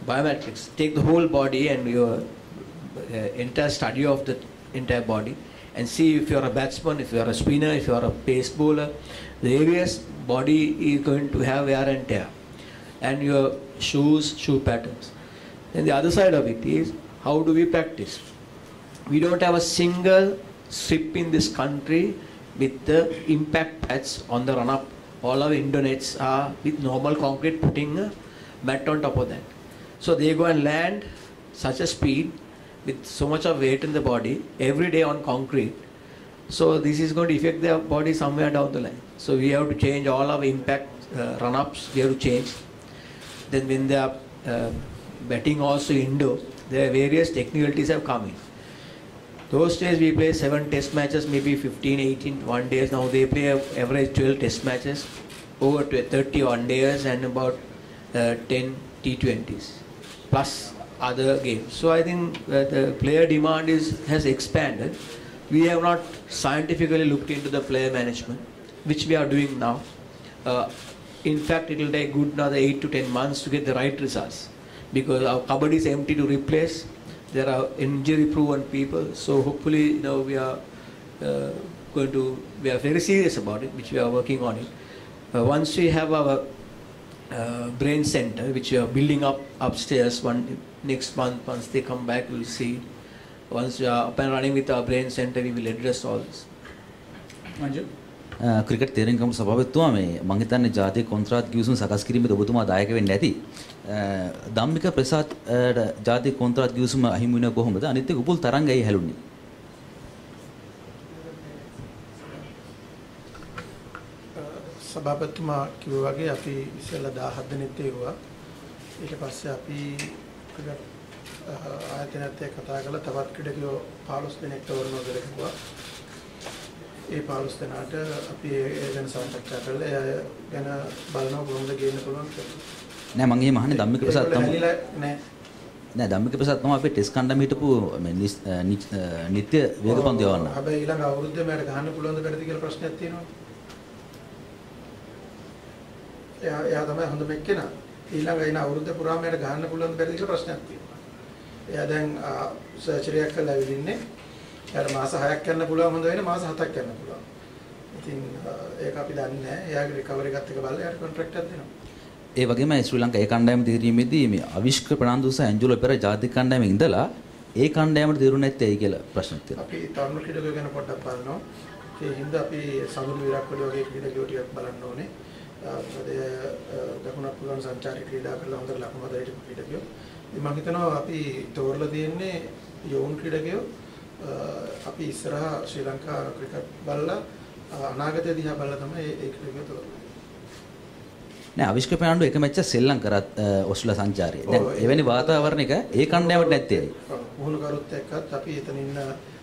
biometrics. Take the whole body and your uh, entire study of the entire body and see if you are a batsman, if you are a spinner, if you are a pace bowler. The various body is going to have wear and tear. And your shoes, shoe patterns. Then the other side of it is, how do we practice? We don't have a single strip in this country with the impact pads on the run-up. All our Indonets are with normal concrete putting a mat on top of that. So they go and land such a speed with so much of weight in the body every day on concrete. So this is going to affect their body somewhere down the line. So we have to change all our impact uh, run-ups, we have to change. Then when they are uh, batting also indoor, there are various technicalities have come in. Those days we play seven test matches, maybe fifteen, eighteen one days. Now they play average twelve test matches, over thirty one days and about uh, ten T twenties, plus other games. So I think uh, the player demand is has expanded. We have not scientifically looked into the player management, which we are doing now. Uh, in fact, it will take good another eight to ten months to get the right results, because our cupboard is empty to replace. There are injury-proven people, so hopefully, you know, we are uh, going to. We are very serious about it, which we are working on it. Uh, once we have our uh, brain center, which we are building up upstairs, one next month, once they come back, we'll see. Once we are up and running with our brain center, we will address all this. Manju? Cricket තේරීම් කමිටු සභාපතිතුමා මේ මම හිතන්නේ ජාතික කොන්ත්‍රාත් කිවිසුම් සකස් කිරීමේදී ඔබතුමා දායක වෙන්නේ නැති. ධම්මික ප්‍රසාද් ජාතික කොන්ත්‍රාත් කිවිසුම අහිමි වෙන කොහොමද? අනිත් එක උපුල් තරංගයි හැලුන්නේ. සභාපතිතුමා කිව්වා වගේ අපි ඉස්සෙල්ලා දහහත් දෙනෙක් ඒවා. ඊට පස්සේ අපි ක්‍රිකට් ආයතනයත් එක්ක කතා කරලා තවත් ක්‍රීඩකයෝ පහළොස් දෙනෙක් තෝරනවා කියලා කිව්වා. ඒ පහළොස් දෙනාට අපි ඒ ගැන සාකච්ඡා කරලා ඒ ගැන බලනවා කොහොමද ගේන්න පුළුවන් කියලා. නෑ මම එහෙම අහන්නේ ධම්මික ප්‍රසාද් තමයි. නෑ. නෑ ධම්මික ප්‍රසාද් තමයි අපේ ටෙස්ට් කණ්ඩායම හිටපු මේ නිත්‍ය වේගපන්දු යවන්න. හැබැයි ඊළඟ අවුරුද්දේ මට ගහන්න පුළුවන්ද බැරිද කියලා ප්‍රශ්නයක් තියෙනවා. එයා එයා තමයි හොඳම එක්කෙනා. ඊළඟ එන අවුරුද්ද පුරාම මට ගහන්න පුළුවන්ද බැරිද කියලා ප්‍රශ්නයක් තියෙනවා. එයා දැන් සර්ජරි එකක් කරලා ඉන්නේ. එයාට මාස හයක් යන්න පුළුවන්, හොඳ වෙන මාස හතක් යන්න පුළුවන්. ඉතින් ඒක අපි දන්නේ නැහැ. එයාගේ රිකවරි එකත් එක බලලා එයාට කොන්ට්‍රැක්ට් එකක් දෙනවා. ඒ වගේම ශ්‍රී ලංකා ඒ කණ්ඩායම දිරීමේදී මේ අවිෂ්කර ප්‍රනාන්දු සහ ඇන්ජලෝ පෙර ජාතික කණ්ඩායමේ ඉඳලා ඒ කණ්ඩායමට දිරුනේ නැත්තේ ඇයි කියලා ප්‍රශ්නයක් තියෙනවා. අපි තරුණ ක්‍රීඩකයෝ ගැන පොඩ්ඩක් බලනවා. ඒ හින්දා අපි සඳුරු විරාක්කොඩි වගේ ක්‍රීඩකයෝ ටිකක් බලන්න ඕනේ. මොකද දකුණක් පුළුවන් සංචාරී ක්‍රීඩා කරලා හොඳට ලකුණු හදලා හිටපු ක්‍රීඩකයෝ. ඉතින් මම හිතනවා අපි තෝරලා තියෙන්නේ යෝන් ක්‍රීඩකයෝ. අපි ඉස්සරහා ශ්‍රී ලංකා ක්‍රිකට් බලලා අනාගතය දිහා බලලා තමයි ඒ ක්‍රීඩකයෝ තෝරන්නේ. නෑ අවිෂ්කර ප්‍රනාන්දු එක මැච් එක සෙල්ලම් කරත් ඔස්ට්‍රේලියා සංචාරයේ. දැන් එවැනි වාතාවරණයක ඒ කණ්ඩායමට නැත්තේ ඇයි? මුහුණු කරුත් එක්කත් අපි එතන ඉන්න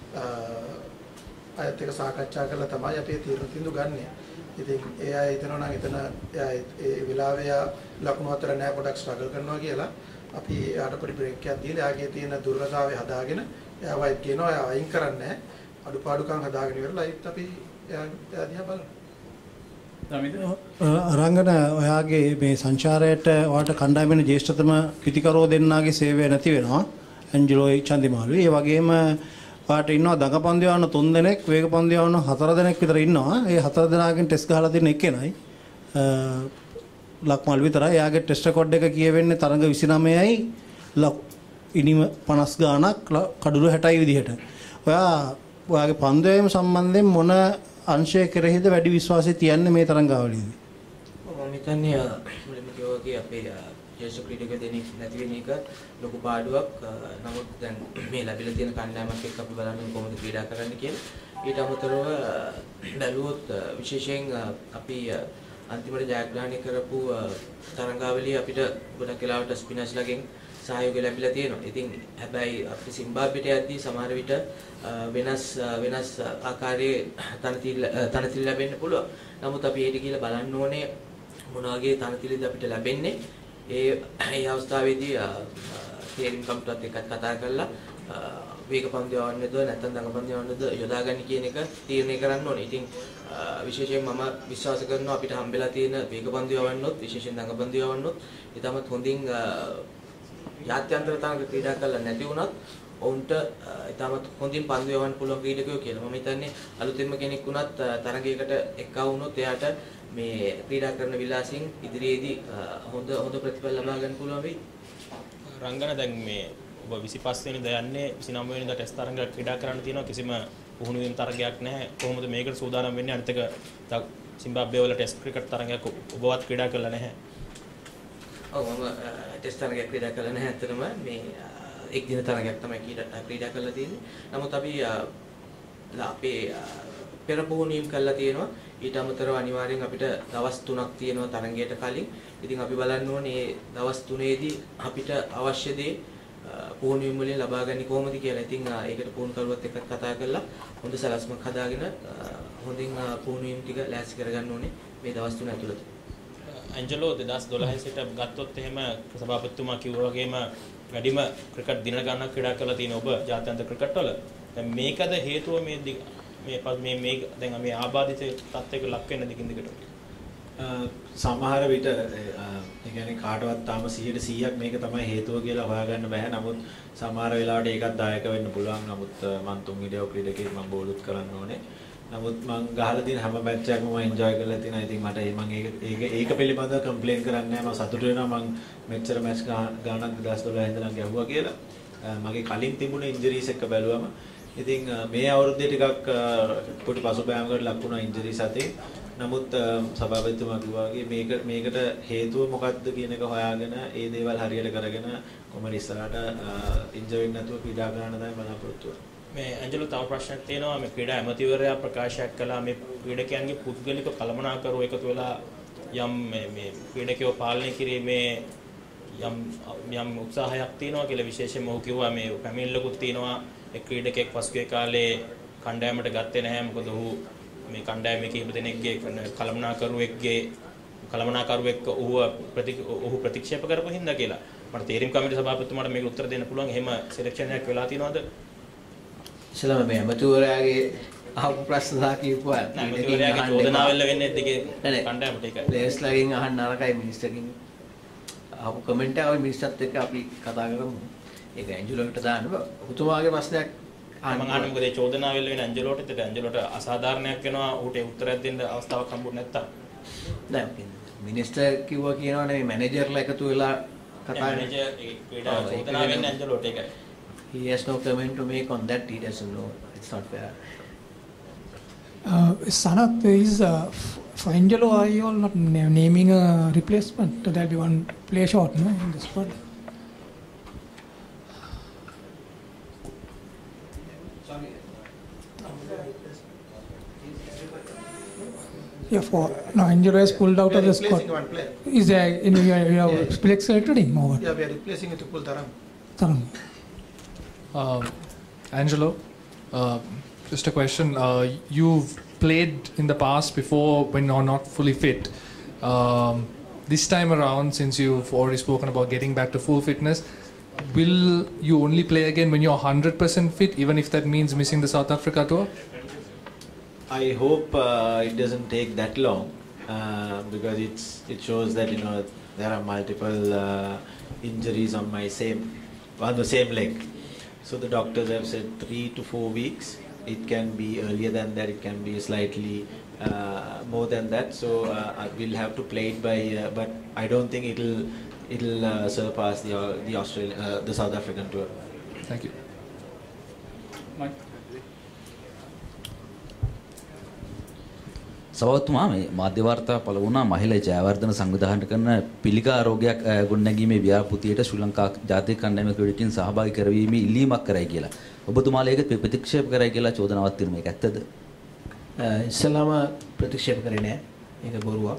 අයත් එක්ක සාකච්ඡා කරලා තමයි අපි තීරණ තින්දු ගන්නෙ. ඉතින් ඒ අය හිතනවා නම් එතන ඒ වෙලාවේ ලකුණු හතර නෑ පොඩක් ස්ට්‍රගල් කරනවා කියලා අපි එයාට පොඩි බ්‍රේක් එකක් දීලා එයාගේ තියෙන දුර්වලතාවය හදාගෙන එයාව අයිත් කියනවා එයා අයින් කරන්නේ නැහැ. අඩුපාඩුකම් හදාගෙන ඉවරලා අයිත් අපි එයා දිහා බලනවා. රංගන ඔයාගේ මේ සංචාරයට ඔයාට කණ්ඩායමේ ජ්‍යෙෂ්ඨතම පිටිකරෝ දෙන්නාගේ සේවය නැති වෙනවා. ඇන්ජලෝයි චන්දිමාලුයි. ඒ වගේම ඔයාට ඉන්නවා දඟපන්දු යවන තුන් දෙනෙක්, වේගපන්දු යවන හතර දෙනෙක් විතර ඉන්නවා. ඒ හතර දෙනාගෙන් ටෙස්ට් ගහලා දෙන එකේනයි. ලක්මල් විතරයි. එයාගේ ටෙස්ට් රෙකෝඩ් එක කියවෙන්නේ තරඟ විසිනමයයි ඉනිම පනස් ගාණක් කඩුළු හැටයි විදිහට. ඔයා ඔයාගේ පන්දු යැවීම සම්බන්ධයෙන් මොන අංශය කෙරෙහිද වැඩි විශ්වාසය තියන්නේ මේ තරඟාවලියේදී? මම හිතන්නේ මුලින්ම කිව්වා වගේ අපේ ජේෂ්ඨ ක්‍රීඩක දෙනෙක් නැති වෙන එක ලොකු පාඩුවක්. නමුත් දැන් මේ ලැබිලා තියෙන කණ්ඩායමක් එක්ක අපි බලන්නේ කොහොමද ක්‍රීඩා කරන්න කියලා. ඊට අමතරව බැලුවොත් විශේෂයෙන් අපි අන්තිමට ජයග්‍රහණය කරපු තරඟාවලිය අපිට ගොඩක් වෙලාවට ස්පිනර්ස්ලාගෙන් සහයෝගය ලැබිලා තියෙනවා. ඉතින් හැබැයි අපිට සිම්බාබ්වෙට යද්දී සමහර විට වෙනස් වෙනස් ආකාරයේ තනතිල් තනතිල් ලැබෙන්න පුළුවන්. නමුත් අපි ඊට කියලා බලන්න ඕනේ මොන වගේ තනතිල්ද අපිට ලැබෙන්නේ. ඒ ඒ අවස්ථාවේදී තේරීම් කමිටුවත් එක්ක කතා කරලා වේගපන්දු යවන්නේද නැත්නම් දඟපන්දු යවන්නේද යොදාගන්න කියන එක තීරණය කරන්න ඕනේ. ඉතින් විශේෂයෙන් මම විශ්වාස කරනවා අපිට හම්බෙලා තියෙන වේගපන්දු යවන්නොත් විශේෂයෙන් දඟපන්දු යවන්නොත් ඊටමත් හොඳින් ජාත්‍යන්තර තරඟ ක්‍රීඩා කරලා නැති වුණත් ඔවුන්ට ඉතාමත් හොඳින් පන්දු යවන්න පුළුවන් ක්‍රීඩකයෝ කියලා. මම හිතන්නේ අලුතෙන්ම කෙනෙක් වුණත් තරඟයකට එක්ව වුණොත් එයාට මේ ක්‍රීඩා කරන විලාසින් ඉදිරියේදී හොඳ හොඳ ප්‍රතිඵල ලබා ගන්න පුළුවන් වෙයි. රංගන දැන් මේ ඔබ විසිපස් වෙනිදා යන්නේ විසිනම වෙනිදා ටෙස්ට් තරඟ ක්‍රීඩා කරන්න තියෙනවා කිසිම පුහුණු වීම තරගයක් නැහැ. කොහොමද මේකට සූදානම් වෙන්නේ? අනිත් එක සිම්බාබ්වේ වල ටෙස්ට් ක්‍රිකට් තරඟයක් ඔබවත් ක්‍රීඩා කළා නැහැ. ඔව් මම ටෙස්ට් තරඟයක් ක්‍රීඩා කළා නැහැ. ඇත්තටම මේ එක් දින තරගයක් තමයි ක්‍රීඩා කරලා තියෙන්නේ. නමුත් අපි අපේ පෙර පුහුණුවීම් කරලා තියෙනවා. ඊට අමතරව අනිවාර්යෙන් අපිට දවස් තුනක් තියෙනවා තරගයට කලින්. ඉතින් අපි බලන්න ඕනේ මේ දවස් තුනේදී අපිට අවශ්‍ය දේ පුහුණුවීම් වලින් ලබා ගන්න කොහොමද කියලා. ඉතින් ඒකට පුහුණුකරුවත් එක්ක කතා කරලා හොඳ සලස්මක් හදාගෙන හොඳින් පුහුණුවීම් ටික ලෑස්ති කරගන්න ඕනේ මේ දවස් තුන ඇතුළත. ඇන්ජලෝ දෙදාස් දොළහ සිට ගත්තොත් එහෙම සභාපතිතුමා කිව්වා වගේම වැඩිම ක්‍රිකට් දින ගණනක් ක්‍රීඩා කරලා තියෙන ඔබ ජාත්‍යන්තර ක්‍රිකට් වල. දැන් මේකද හේතුව මේ මේ මේ මේ දැන් මේ ආබාධිත තත්ත්වයක ලක් වෙන්න දිගින් දිගට. සමහර විට ඒ කියන්නේ කාටවත් තාම සීයට සීයක් මේක තමයි හේතුව කියලා හොයාගන්න බෑ. නමුත් සමහර වෙලාවට ඒකත් දායක වෙන්න පුළුවන්. නමුත් මම තුන් ඉඩව ක්‍රීඩකෙක් මම බෝලුත් කරන්න ඕනේ. නමුත් මම ගහලා තියෙන හැම මැච් එකක්ම මම එන්ජොයි කරලා තියෙනවා. ඉතින් මට මම ඒක ඒක ඒක පිළිබඳව කම්ප්ලේන් කරන්නේ නැහැ. මම සතුටු වෙනවා මම මෙච්චර මැච් ගානක් දෙදාස් දොළහ ඉඳලා ගැහුවා කියලා. මගේ කලින් තිබුණ ඉන්ජරිස් එක බැලුවම ඉතින් මේ අවුරුද්දේ ටිකක් පොඩි පසුබෑමකට ලක් වුණා ඉන්ජරිස් අතේ. නමුත් සභාපතිතුමා කිව්වා වගේ මේක මේකට හේතුව මොකක්ද කියන එක හොයාගෙන ඒ දේවල් හරියට කරගෙන කොහමද ඉස්සරහට ඉන්ජර් වෙන්නේ නැතුව ක්‍රීඩා කරන්න තමයි බලාපොරොත්තු වෙන්නේ. මේ ඇන්ජලෝ තව ප්‍රශ්නයක් තියෙනවා. මේ ක්‍රීඩා ඇමතිවරයා ප්‍රකාශයක් කළා මේ ක්‍රීඩකයන්ගේ පුද්ගලික කළමනාකරුවෝ එකතු වෙලා යම් මේ මේ ක්‍රීඩකයෝ පාලනය කිරීමේ යම් යම් උත්සාහයක් තියෙනවා කියලා විශේෂයෙන්ම ඔහු කිව්වා මේ පැමිණිල්ලකුත් තියෙනවා. ඒ ක්‍රීඩකෙක් පසුගිය කාලේ කණ්ඩායමට ගත්තේ නැහැ. මොකද ඔහු මේ කණ්ඩායමේ කිහිප දෙනෙක්ගේ කළමනාකරුවෙක්ගේ කළමනාකරුවෙක් ඔහු ඔහු ප්‍රතික්ෂේප කරපු හින්දා කියලා. මට තේරීම් කමිටු සභාපතිතුමාට මේක උත්තර දෙන්න පුළුවන්. එහෙම සිලෙක්ෂන් එකක් වෙලා තියෙනවද? ඉස්සෙල්ලාම මේ අමතුවරයාගේ අහපු ප්‍රශ්න සහ කියපුවා අමතුවරයාගේ චෝදනාවල් වෙන්නේ දෙකේ කණ්ඩායමට ඒකයි. ප්ලේයර්ස්ලාගෙන් අහන්න නරකයි මිනිස්සුකින් අහපු කමෙන්ට් එක මිනිස්සුත් එක්ක අපි කතා කරමු. ඒක ඇන්ජලෝට දාන්න බෑ. ඔතුමාගේ ප්‍රශ්නයක් මම අහන්නේ මොකද ඒ චෝදනාවල් වෙන ඇන්ජලෝට එතට ඇන්ජලෝට අසාධාරණයක් වෙනවා ඌට උත්තරයක් දෙන්න අවස්ථාවක් හම්බුනේ නැත්තම්. නෑ මිනිස්ටර් කිව්වා කියනවනේ මේ මැනේජර්ලා එකතු වෙලා කතා මැනේජර් ඒ ක්‍රීඩා චෝදනාව වෙන්නේ ඇන්ජලෝට ඒකයි. He has no comment to make on that. He doesn't know. It's not fair. Uh, Sanath, is uh, for Angelo, are you all not naming a replacement? There'll be one play short, no, in the squad. Yeah, for no, Angelo has pulled out of the squad. One player. Is there any you have yeah, yeah. selected him or what? Yeah, we are replacing it to pull Tarang. Tarang. Um, Angelo, uh, just a question. Uh, you've played in the past before when you're not fully fit. Um, this time around, since you've already spoken about getting back to full fitness, will you only play again when you're one hundred percent fit, even if that means missing the South Africa tour? I hope uh, it doesn't take that long uh, because it's it shows that you know there are multiple uh, injuries on my same on the same leg. So the doctors have said three to four weeks. It can be earlier than that. It can be slightly uh, more than that. So uh, we'll have to play it by. Uh, but I don't think it'll it'll uh, surpass the uh, the Australian uh, the South African tour. Thank you. Mike. සභාපතිතුමා මේ මාධ්‍ය වාර්තා පළ වුණා මහිලා ජයවර්ධන සංවිධානය කරන පිළිකා රෝගයක් ගොඩනැගීමේ ව්‍යාපෘතියට ශ්‍රී ලංකා ජාතික කණ්ඩායමේ ක්‍රීඩකයන් සහභාගී කරවීමේ ඉල්ලීමක් කරයි කියලා. ඔබතුමාලා ඒක ප්‍රතික්ෂේප කරයි කියලා චෝදනාවක් තියෙනවා. මේක ඇත්තද? ඉස්සලාම ප්‍රතික්ෂේප කරේ නෑ. ඒක බොරුවක්.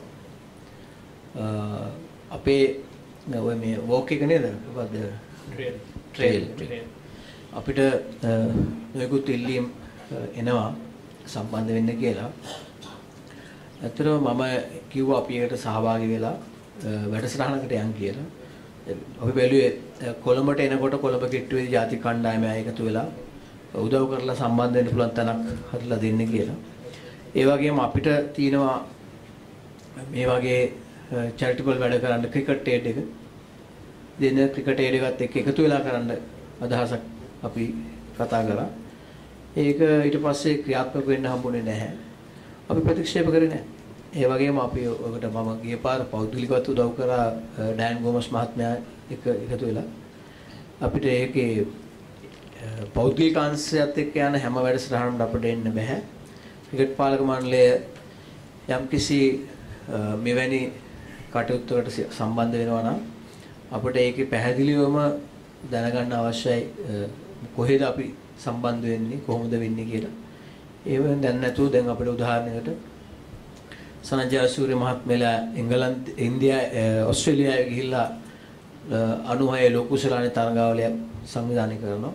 අපේ ඔය මේ වෝක් එක නේද? මොකද්ද? ට්‍රේල්. ට්‍රේල්. අපිට නොයෙකුත් ඉල්ලීම් එනවා සම්බන්ධ වෙන්න කියලා. ඇත්තටම මම කිව්වා අපි ඒකට සහභාගී වෙලා වැඩසටහනකට යන් කියලා. අපි බැලුවේ කොළඹට එනකොට කොළඹ කිට්ටුවේදී ජාතික කණ්ඩායම එකතු වෙලා උදව් කරලා සම්බන්ධ වෙන්න පුළුවන් තැනක් හදලා දෙන්න කියලා. ඒ වගේම අපිට තියෙනවා මේ වගේ චැරිටබල් වැඩ කරන්න ක්‍රිකට් ඒඩ් එක. දෙන ක්‍රිකට් එකත් එක්ක එකතු වෙලා කරන්න අදහසක් අපි කතා කරා. ඒක ඊට පස්සේ ක්‍රියාත්මක වෙන්න හම්බුනේ නැහැ. අපි ප්‍රතික්ෂේප කරේ නැහැ. ඒ වගේම අපි ඔකට මම ගිය පාර පෞද්ගලිකවත් උදව් කරා ඩෑන් ගෝමස් මහත්මයා එක එකතු වෙලා. අපිට ඒකේ පෞද්ගලික අංශයත් එක්ක යන හැම වැඩසටහනකට අපිට එන්න බෑ. ක්‍රිකට් පාලක මණ්ඩලය යම්කිසි මෙවැනි කටයුත්තකට සම්බන්ධ වෙනවා නම් අපිට ඒකේ පැහැදිලිවම දැනගන්න අවශ්‍යයි කොහෙද අපි සම්බන්ධ වෙන්නේ කොහොමද වෙන්නේ කියලා. ඒවෙන් දැන් නැතුව දැන් අපිට උදාහරණයකට සනජ සූර්ය මහත්මයා එංගලන්ත ඉන්දියා ඕස්ට්‍රේලියාවේ ගිහිල්ලා අනුහය ලෝකුසලානේ තරගාවලිය සංවිධානය කරනවා.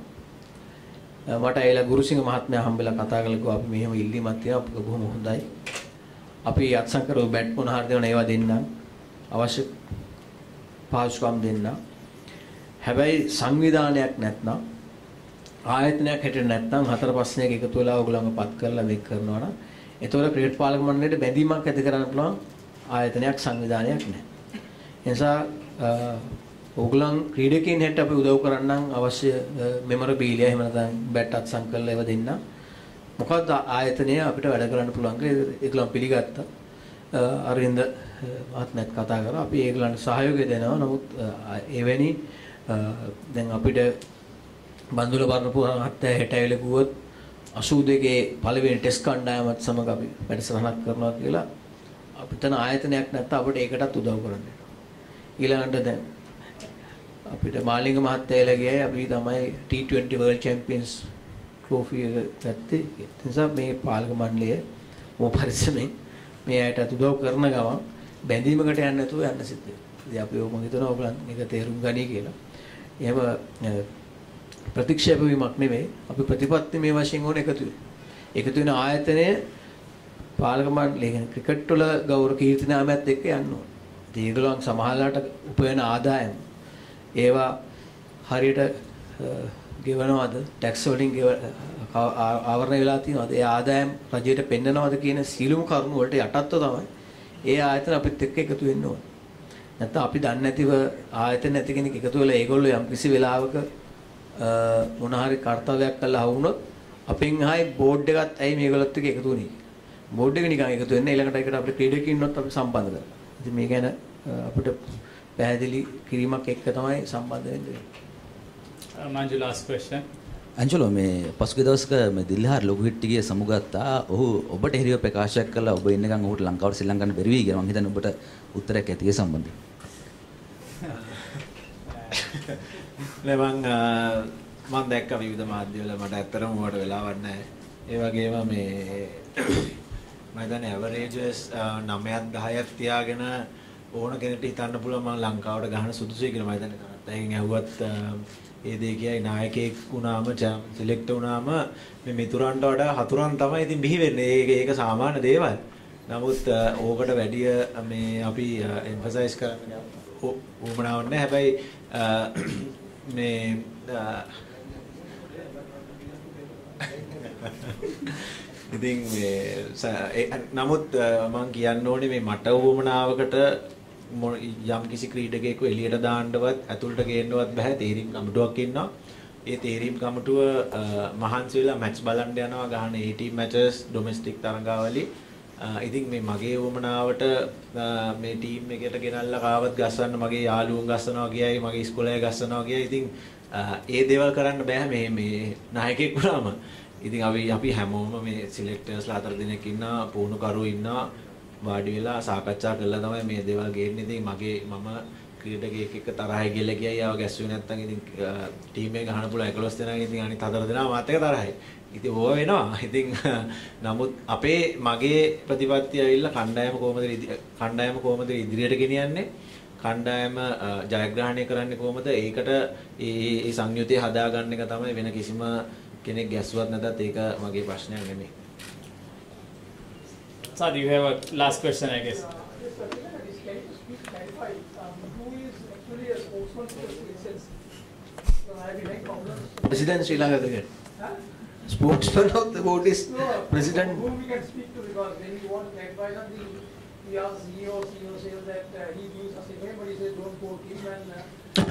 මට ඇයිලා ගුරුසිංහ මහත්මයා හම්බෙලා කතා කළා කිව්වා අපි මෙහෙම ඉල්ලීමක් තියෙනවා අපිට බොහොම හොඳයි. අපි අත්සන්කරව බැට් මොන හරි දෙනවා ඒවා දෙන්න අවශ්‍ය පාස්කම් දෙන්න. හැබැයි සංවිධානයක් නැත්නම් ආයතනයක් හිටියේ නැත්නම් හතර පස්නයක එකතු වෙලා ඕගොල්ලන්ව පත් කරලා මේක කරනවා නම් ඒතකොට ක්‍රිකට් පාලක මණ්ඩලයට බැඳීමක් ඇති කරන්න පුළුවන් ආයතනයක් සංවිධානයක් නැහැ. ඒ නිසා ඕගොල්ලන් ක්‍රීඩකයන් හැට අපි උදව් කරන්නම් අවශ්‍ය මෙමොරබීලියා එහෙම නැත්නම් බැට් අත්සන් කරලා ඒව දෙන්න. මොකද්ද ආයතනය අපිට වැඩ කරන්න පුළුවන් කියලා ඒගොල්ලන් පිළිගත්තා. අරින්ද මහත්මයාත් කතා කරා. අපි ඒගොල්ලන්ට සහයෝගය දෙනවා. නමුත් එවැනි දැන් අපිට බන්දුල බරණපුර මහත්තයා හෙට ඇවිල්ලා කිව්වොත් අසූ දෙකේ පළවෙනි ටෙස්ට් කණ්ඩායමත් සමග අපි වැඩසටහනක් කරනවා කියලා අපිට තන ආයතනයක් නැත්නම් අපිට ඒකටත් උදව් කරන්න වෙනවා. ඊළඟට දැන් අපිට මාලිංග මහත්තයාලා ගියයි අපි තමයි T twenty World Champions trophy එක ගත්තේ. ඒ නිසා මේ පාලක මණ්ඩලය මො පරිස්සමෙන් මේ අයට උදව් කරන ගමන් බැඳීමකට යන්නේ නැතුව යන්න සිද්ධ වෙනවා. ඉතින් අපි ඔය මම හිතනවා ඔයගලන් මේක තේරුම් ගනී කියලා. එහෙම ප්‍රතික්ෂේප වීමක් නෙමෙයි. අපි ප්‍රතිපත්ති මේ වශයෙන් ඕන එකතු වෙනවා. එකතු වෙන ආයතනය පාලක මණ්ඩලය කියන්නේ ක්‍රිකට් වල ගෞරව කීර්ති නාමයත් එක්ක යන්න ඕන. ඉතින් ඒගොල්ලන් සමහරලාට උපයන ආදායම ඒවා හරියට ගෙවනවද ටැක්ස් වලින් ආවරණය වෙලා තියෙනවද ඒ ආදායම් රජයට පෙන්නනවද කියන සීලුම කරුණු වලට යටත්ව තමයි ඒ ආයතන අපිත් එක්ක එකතු වෙන්න ඕන. නැත්නම් අපි දන්නේ නැතිව ආයතන නැති කෙනෙක් එකතු වෙලා ඒගොල්ලෝ යම් කිසි වෙලාවක මොන හරි කාර්යයක් කළා වුණොත් අපෙන් ආයි බෝඩ් එකත් ඇයි මේගොල්ලොත් එක්ක එකතු වෙන්නේ. බෝඩ් එක නිකන් එකතු වෙන්නේ ඊළඟට ඒකට අපිට ක්‍රීඩකයන් ඉන්නොත් අපි සම්බන්ධ කරලා. ඉතින් මේ ගැන අපිට පැහැදිලි කිරීමක් එක්ක තමයි සම්බන්ධ වෙන්නේ. Manju, last question. අංජලෝ මේ පසුගිය දවසක මේ දිල්හාර් ලොකු හිට්ටිගේ සමුගත්තා. ඔහු ඔබට හිරිව ප්‍රකාශයක් කළා ඔබ ඉන්නකම් ඔහුට ලංකාවට ශ්‍රී ලංකාවට බැරි වෙයි කියලා. මම හිතන්නේ ඔබට උත්තරයක් ඇති ඒ සම්බන්ධයෙන්. නෑ මං මං දැක්ක විවිධ මාධ්‍යවල මට ඇත්තටම උවට වෙලාවක් නැහැ. ඒ වගේම මේ මම හිතන්නේ ඇවරේජස් නවයක් දහයක් තියාගෙන ඕන කෙනෙක්ට හිතන්න පුළුවන් මම ලංකාවට ගහන සුදුසුයි කියලා. මම හිතන්නේ තාත්තා එකෙන් ඇහුවත් ඒ දෙය කියයි නායකයෙක් වුණාම සිලෙක්ට් වුණාම මේ මිතුරන්ට වඩා හතුරන් තමයි ඉතින් බිහි වෙන්නේ. ඒක ඒක සාමාන්‍ය දේවල්. නමුත් ඕකට වැඩිය මේ අපි එම්ෆසයිස් කරන්න උවමනාවක් නැහැ. හැබැයි මේ ඉතින් මේ නමුත් මම කියන්න ඕනේ මේ මට උවමනාවකට යම් කිසි ක්‍රීඩකයෙකු එළියට දාන්නවත් ඇතුළට ගේන්නවත් බෑ. තේරීම් කමිටුවක් ඉන්නවා. ඒ තේරීම් කමිටුව මහන්සි වෙලා මැච් බලන්න යනවා. ගහන eighteen matches ඩොමෙස්ටික් තරඟාවලි. ඉතින් මේ මගේ වමනාවට මේ ටීම් එකට ගෙනල්ලා කාවත් ගස්සන්න මගේ යාළුවෝ ගස්සනවා කියයි මගේ ඉස්කෝලේ ගස්සනවා කියයි. ඉතින් ඒ දේවල් කරන්න බෑ මේ මේ නායකයෙක් වුණාම. ඉතින් අපි අපි හැමෝම මේ සිලෙක්ටර්ස්ලා හතර දෙනෙක් ඉන්නවා, පුහුණුකරු ඉන්නවා. වාඩි වෙලා සාකච්ඡා කරලා තමයි මේ දේවල් ගේන්නේ. ඉතින් මගේ මම ක්‍රීඩකයෙක් එක්ක තරහයි ගිහලා කියයි ආව ගැස්සුවේ නැත්නම් ඉතින් ටීම් එක ගහන්න පුළුවන් එකොළොස් දෙනා. ඉතින් අනිත් හතර දෙනා මාත් එක්ක තරහයි. ඉතින් ඕව වෙනවා. ඉතින් නමුත් අපේ මගේ ප්‍රතිපත්තිය ඇවිල්ලා කණ්ඩායම කොහොමද කණ්ඩායම කොහොමද ඉදිරියට ගෙනියන්නේ? කණ්ඩායම ජයග්‍රහණය කරන්නේ කොහොමද? ඒකට ඒ සංයුතිය හදාගන්න එක තමයි. වෙන කිසිම කෙනෙක් ගැස්සුවත් නැතත් ඒක මගේ ප්‍රශ්නයක් නෙමෙයි. Sir, you have a last question, I guess. President Sri Lanka Cricket. Spokesman of the board is no, President. Who we can speak to because when you want advice on the we asked the C E O, C E O says that uh, he views us in but he says don't quote him and. Uh,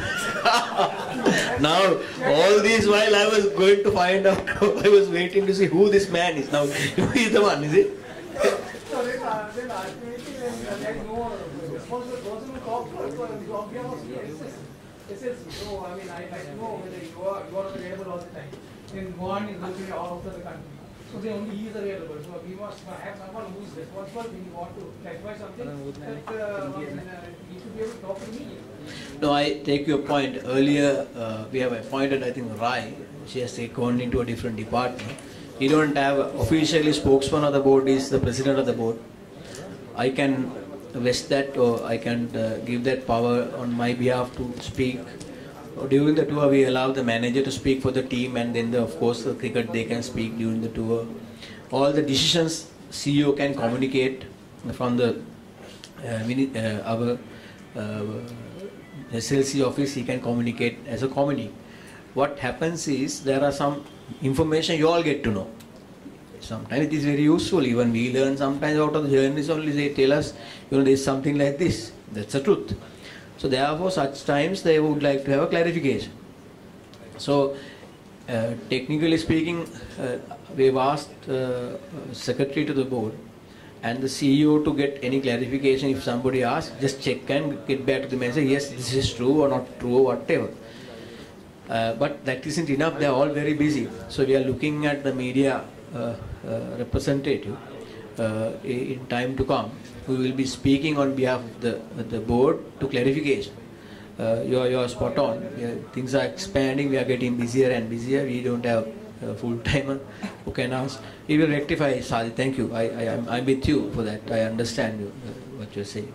Now, all this while I was going to find out, I was waiting to see who this man is. Now, who is the one, is it? So then, uh, then ultimately, when uh, there is no responsible person who talks to us, so the job here was S S C. So, I mean, I like to know whether you are, you are not available all the time. Then Mohan is literally all over the country. So then only he is available. So we must have someone who is responsible when you want to clarify something. That, uh, I mean, uh, he should be able to talk to me. No, I take your point. Earlier, uh, we have appointed, I think, Rai. She has gone into a different department. You don't have officially spokesman of the board is the president of the board. I can vest that, or I can uh, give that power on my behalf to speak. During the tour, we allow the manager to speak for the team, and then, the, of course, the cricket they can speak during the tour. All the decisions C E O can communicate from the uh, mini, uh, our uh, S L C office. He can communicate as a committee. What happens is there are some information you all get to know. Sometimes it is very useful. Even we learn sometimes out of the journalists only. They tell us, you know, there is something like this. That's the truth. So therefore, such times they would like to have a clarification. So, uh, technically speaking, uh, we've asked uh, secretary to the board and the C E O to get any clarification. If somebody asks, just check and get back to them and say, yes, this is true or not true or whatever. Uh, but that isn't enough. They are all very busy. So we are looking at the media uh, uh, representative uh, in time to come. We will be speaking on behalf of the, the board to clarification. Uh, you are, you are spot on. Yeah, things are expanding. We are getting busier and busier. We don't have a full-timer who can ask. We will rectify, Sadi. Thank you. I, I, am I'm with you for that. I understand you, uh, what you're saying.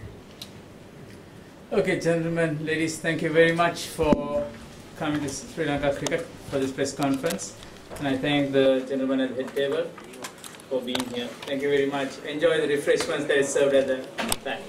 Okay, gentlemen, ladies, thank you very much for coming to Sri Lanka Cricket for this press conference. And I thank the gentleman at the head table for being here. Thank you very much. Enjoy the refreshments that is served at the back.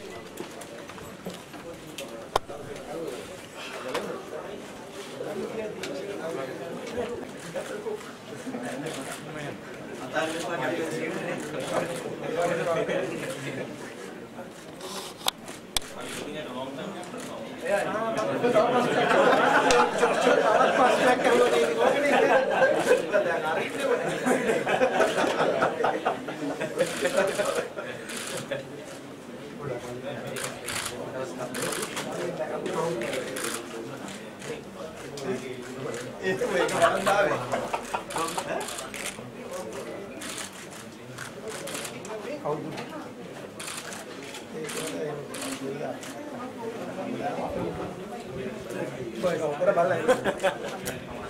Bueno, ahora vale.